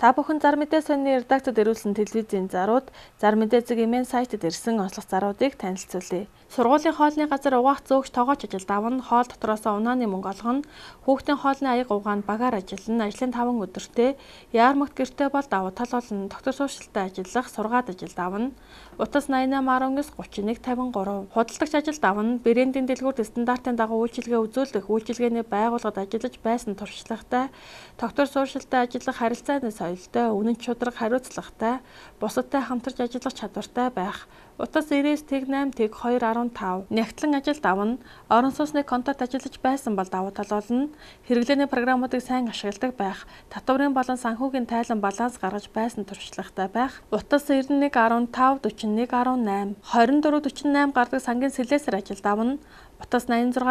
Та бүхэн зар мэдээ сонины редакцид ирүүлсэн телевизийн зарууд, зар мэдээ зэг имэйл сайтад ирсэн онцлог заруудыг танилцуулъя. Сургуулийн хоолны газар угаах зөөгч тоогооч ажилд авна, хоол дотроосоо унааны мөнгө олгоно, хүүхдийн хоолны аяг угаанд багаар ажиллана, ажлын 5 өдөртөө яармагт гэртээ бол давуу тал болно, доктор суурьшилтай ажиллах, сургаад ажилд авна, утас 8819 31 53, худалдагч ажилд авна, брендийн дэлгүүрт стандартын дагуу үйлчилгээ үзүүлэх, үйлчилгээний байгууллагад ажиллаж байсан туршлагатай, доктор суурьшилтай ажиллах харилцааны соёлтой, үнэн чудраг хариуцлагатай, бусадтай хамтарч ажиллах чадвартай байх. Утас 99-8-2-15 нягтлан ажилд авна, орон сууцны контакт ажиллаж байсан бол давуу тал болно, хэрэглээний програмуудыг сайн ашигладаг байх, татварын болон санхүүгийн тайлан баланс гаргаж байсан туршлагатай байх. Утас 91-15-41-18 24-48 гардаг сангийн сэлээсээр ажилд авна, утас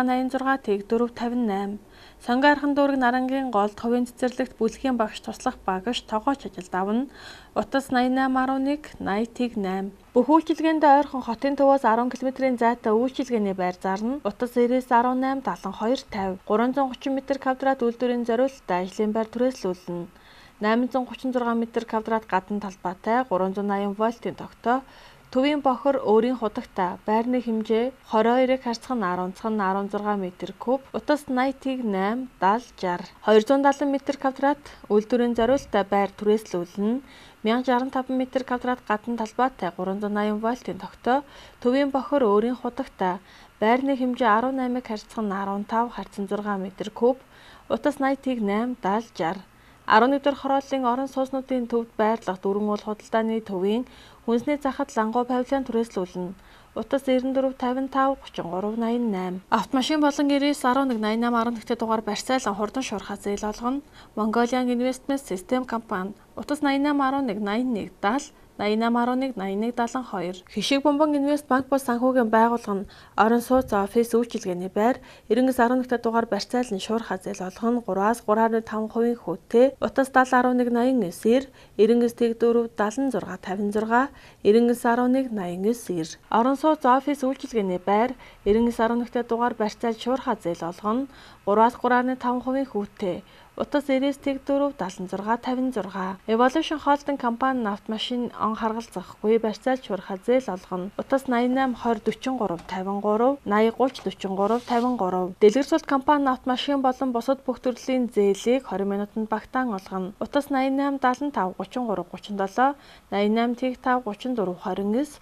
86-86-4-58 Сонгон архан дүүрэг Нарангийн голд хувийн цэцэрлэгт бүлгийн багш туслах багш тоогооч ажилд авна, утас 8811-80-8 бүх үйлчилгээндээ ойрхон хотын төвөөс 10 км-ийн зайтай үйлчилгээний байр зарна, утас 99-18-72-50 330 м2 үйлдвэрийн зориулалттай ажлын байр түрээслүүлнэ, 836 м2 гадна талбайтай 380 вольтын тогтоо, төвийн бохор өөрийн худагтай, байрны хэмжээ 22-ыг харьцах нь 10-х нь 16 м3, утас 80-8 70-60 270 м2 үйлдвэрийн зориулалттай байр түрээслүүлнэ, 1065 м2 гадна талбайтай 380 вольтын тогтоо, төвийн бохор өөрийн худагтай, байрны хэмжээ 18-ыг харьцах нь 15 харьцан 6 м3, утас 80-8 70-60 11-р хорооллын орон сууцнуудын төвд байрлах дөрвөн уул худалдааны төвийн хүнсний захад лангуу павильон түрээслүүлнэ, утас 94-55-33-88 автомашин болон 99-11-88-11 дугаар барьцаалан хурдан шуурхай зээл олгоно, Mongolian Investment System компани, утас 88-11-81-70 88-11-81-72 Хишиг бомбон инвест банк бус санхүүгийн байгууллага нь орон сууц офис үйлчилгээний байр 99-11 дугаар барьцаалан шуурхай зээл олгоно 3-3.5% хүүтэй, утас 70-11-89 99-4-76-56 99-11-89 орон сууц офис үйлчилгээний байр 99-11 дугаар барьцаалан шуурхай зээл олгоно 3-3.5% хүүтэй, утас 99-4-76-56 Evolution Holding компани нь автомашин он харгалзахгүй барьцаалж шуурхай зээл олгоно, утас 88-20-43-53 80-30-43-53 Дэлгэрсүүлэлт компани нь автомашин болон бусад бүх төрлийн зээлийг 20 минутанд багтаан олгоно, утас 88-75-33-37 88-5-34-29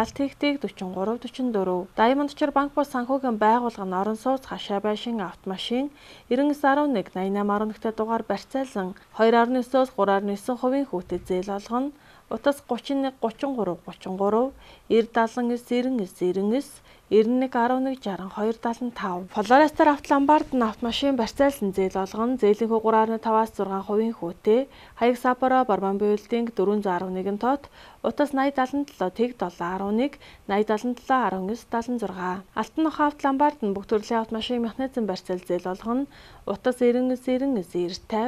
70-44-44 Diamond Чор банк бус санхүүгийн байгууллага нь орон сууц хашаа байшин автомашин 99-11-88-11 дугаар барьцаалан 2.9-өөс 3.9% хүүтэй зээл олгоно, утас 31-33-33 90-79-99 91-11-62-75 Флорестер автоломбард нь автомашин барьцаалсан зээл олгоно, зээлийнхөө 3.5-аас 6% хүүтэй, Хаяг Сапоро Бормон Билдинг 411 тот, утас 80-77-11 80-77-19-76 Алтан нохой автоломбард нь бүх төрлийн автомашин механизм барьцаал зээл олгоно, утас 99-99-90-50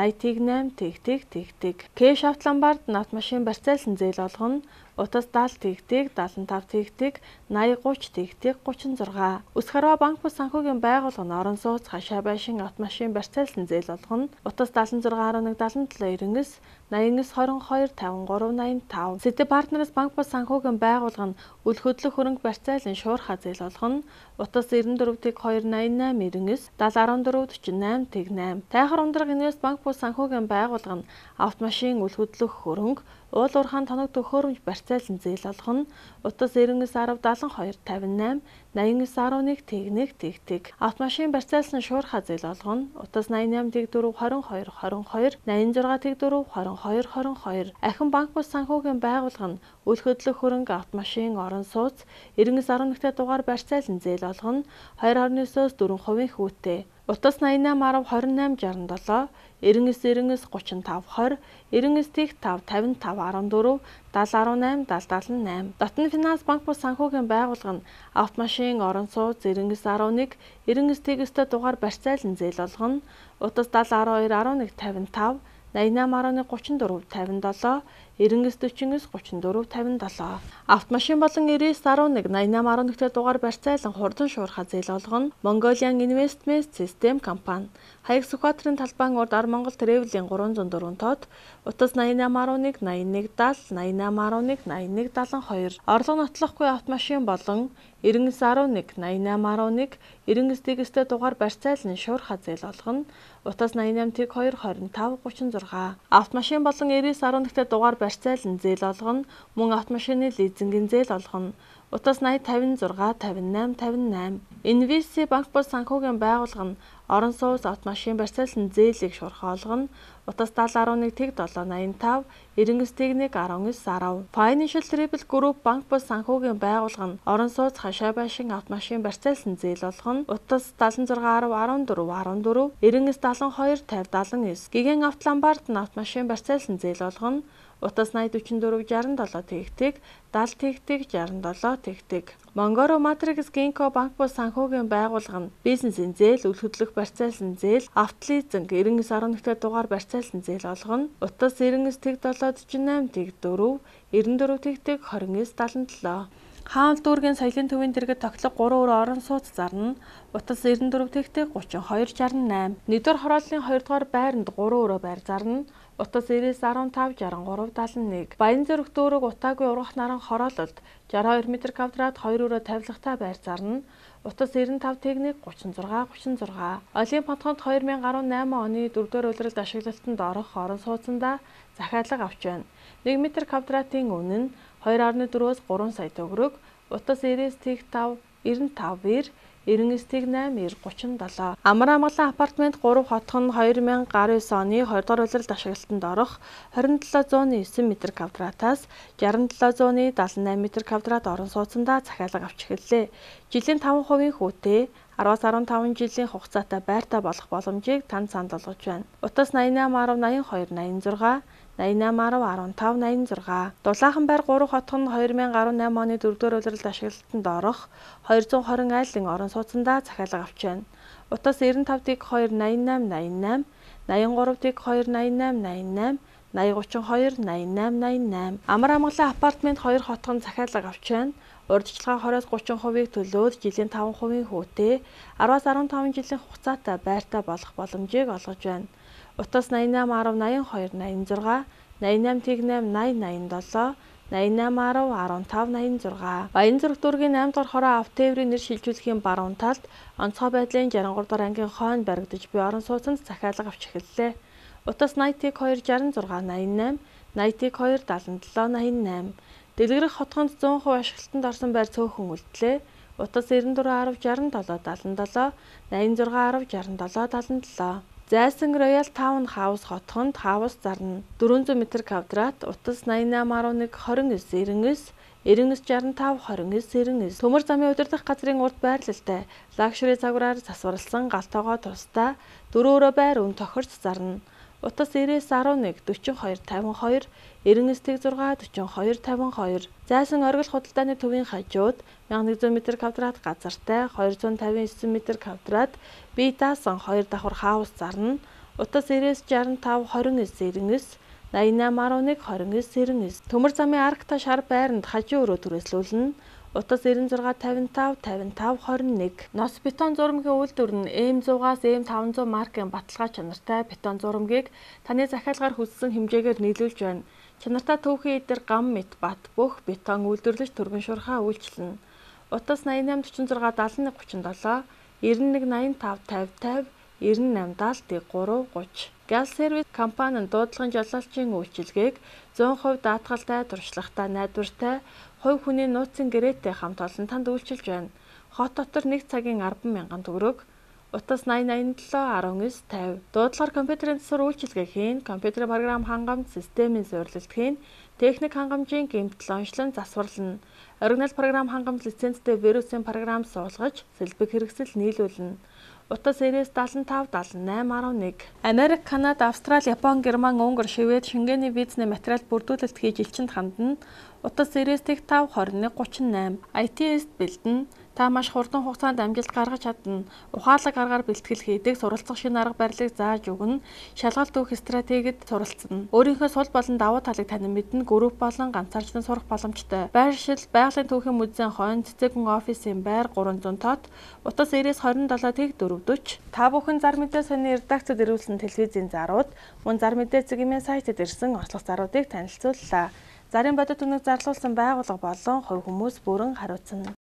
80-8-тэг Кэш автоломбард нь автомашин барьцаалсан зээл олгоно, утас 70-тэг 75-тэг 80-30-тэг 36 Өс харва банк бус санхүүгийн байгууллага нь орон сууц хашаа байшин автомашин барьцаалсан зээл олгоно, утас 76-11-77-99 89-22-53-85 City Partners банк бус санхүүгийн байгууллага нь үл хөдлөх хөрөнгө барьцаалан шуурхай зээл олгоно, утас 94-88-99 70-14-48-8 Тайхар ундраг инвест банк бус санхүүгийн байгууллага нь автомашин үл хөдлөх хөрөнгө уул уурхайн тоног төхөөрөмж барьцаалан зээл олгоно, утас 99-10-72-58 89-11-1 автомашин барьцаалсан шуурхай зээл олгоно, утас 88-4-22-22 86-4-22-22 Ахин банк бус санхүүгийн байгууллага нь үл хөдлөх хөрөнгө автомашин орон сууц 99-11 дугаар барьцаалан зээл олгоно, 2.9-өөс 4% хүүтэй, утас 88-10-28-67 99-99-35-20 99-5-55-14 70-18-70-78 Дотны финанс банк бус санхүүгийн байгууллага нь автомашин орон сууц 99-11 99-9 дугаар барьцаалан зээл олгоно, утас 70-12-11-55 88-11-34-57 99-34-57. Автомашин болон 99-11-88-11 дугаар барьцаалан хурдан шуурхай зээл олгоно Mongolian Investment System компани. Хаяг Сүхбаатарын талбайн урд Монгол Travel-ийн 304 тод, утас 8811-8170, 8811-8172. Орлого нотлохгүй автомашин болон 9911-8811-99-тэй дугаар барьцаалан шуурхай зээл олгоно утас 88-225-36. Автомашин болон 9911-тэй дугаар барьцаалан зээл олгоно мөн автомашины лизингийн зээл олгоно утас 8056-5858. Инвеси банк бус санхүүгийн байгууллага нь орон сууц автомашин барьцаалсан зээлийг шуурхай олгоно утас 7011-785, 99-19-10. Financial Travel Group банк бус санхүүгийн байгууллага нь орон сууц хашаа байшин автомашин барьцаалсан зээл олгоно утас 7610-1414, 99-72-50-79. Гигэн Автоломбард нь автомашин барьцаалсан зээл олгоно утас 8044-67 70-67. Монгоро Матрикс Гинко банк бус санхүүгийн байгууллага нь бизнесийн зээл, үл хөдлөх барьцаалсан зээл, автлизинг 9911-тэй дугаар барьцаалсан зээл олгоно утас 99-748-4, 94-29-77. Хаан дүүргийн соёлын төвийн дэргэд тоглох 3 өөр орон сууц зарна утас 94-32-68. Нэгдүгээр хорооллын 2 дугаар байранд 3 өрөө байр зарна утас 99-15-63-71. Баян зүрх дүүрэг Утаагүй ургах наран хороололд 62 м2-д 2 өрөө тавилгатай байр зарна утас 95-36-36. Олимп хотгонд 2018 оны 4-р улиралд ашиглалтанд орох орон сууцанда захиалга авч байна. 1 м2-ийн үнэ нь 2.4-өөс 3 сая төгрөг утас 99-5-95-р, 99-8-37. Амар амгалан апартмент 3 хотхон 2019 оны 2-р улиралд ашиглалтанд орох 2709 м2-аас 6778 м2-д орон сууцанда захиалга авч эхэллээ. Жилийн 5% хүүтэй 10-15 жилийн хугацаатай байртай болох боломжийг танд санд болгож байна. Утас 8810-82-86, 8810-15-86. Дулаахан байр 3 хотхон 2018 оны 4-р улиралд ашиглалтанд орох 220 айлын орон сууцанда захиалга авч байна. Утас 95-2-88-88, 83-2-88-88, 8032-8888. Амар амгалан апартмент 2 хотхон захиалга авч байна. Урьдчилгаа 20-30%-ийг төлөөд жилийн 5% хүүтэй 10-15 жилийн хугацаатай байртай болох боломжийг олгож байна. Утас 8810-82-86, 88-8-80-87, 8810-15-86. Баян зүрх дүүргийн 8 дугаар хороо автоэврийн нэр шилжүүлэхийн баруун талд онцгой байдлын 63 дугаар ангийн хойно баригдаж буй орон сууцанд захиалга авч эхэллээ. Утас 90-2-66-88, 90-2-77-88. Дэлгэрэх хотгонд 100% ашиглалтанд орсон байр цөөхөн үлдлээ. Утас 94-10-67-77, 86-10-67-77. Зайсан Royal Town House хотгонд хаус зарна 400 м2-д утас 8811-29-99, 9965-29-99. Төмөр замын удирдах газрын урд байрлалтай лагшери загвараар засварласан галтойгоо тусдаа 4 өрөө байр өн тохирч зарна. Утас 99-11-42-52, 99-6-42-52. Зайсан оргил худалдааны төвийн хажууд 1100 м2-д газартай 259 м2-д бие даасан 2 давхар хаус зарна. Утас 99-65-29-99, 8811-29-99. Төмөр замын аркта шар байранд хажуу өрөө түрээслүүлнэ. Утас 96-55-55-21. Нос бетон зурмгийн үйлдвэр нь M100-аас M500 маркын баталгаа чанартай бетон зурмгийг таны захиалгаар хүссэн хэмжээгээр нийлүүлж байна. Чанартай төвхийн эдэр гам мэт бат бүх бетон үйлдвэрлэж түргэн шуурхай үйлчилнэ. Утас 88-46-71-37, 91-85-50-50, 98-70-3-30. Газ сервис компани нь дуудлагын жолоолчийн үйлчилгээг 100% даатгалтай, туршлагатай, найдвартай, хувь хүний нууцын гэрээтэй хамт олон танд үйлчилж байна. Хот дотор 1 цагийн 10,000 төгрөг. Утас 8087-19-50. Дуудлагаар компьютерийн засвар үйлчилгээ хийн, компьютерийн програм хангамж системийн суурилалт хийн, техник хангамжийн гэмтэл онцлон засварлана. Оригинал програм хангамж лицензтэй вирусын програм суулгаж, сэлбэг хэрэгсэл нийлүүлнэ. Утас 99-75-78-11. Америк, Канада, Австрали, Япон, Герман, Унгар, Швед, Шенгений визний материал бүрдүүлэлт хийж элчинд хандна. Утас 99-5-21-38. IT-эст бэлдэн Та маш хурдан хугацаанд амжилт гаргаж чадна. Ухаалаг аргаар бэлтгэл хийдэг, суралцах шинэ арга барилыг зааж өгнө. Шалгалт өгөх стратегид суралцна. Өөрийнхөө сул болон давуу талыг танин мэднэ. Групп болон ганцаарчлан сурах боломжтой. Байршил, байгалийн түүхийн музейн хойно, цэцэгэн офисын байр 300 тот, утас 90-27 тэг 440. Та бүхэн зар мэдээ сонины редакцид ирүүлсэн телевизийн зарууд, мөн зар мэдээ цэгийн сайтад ирсэн онцлог заруудыг танилцууллаа. Зарын бодит үнэг зарлуулсан байгууллага болон хувь хүмүүс бүрэн хариуцна.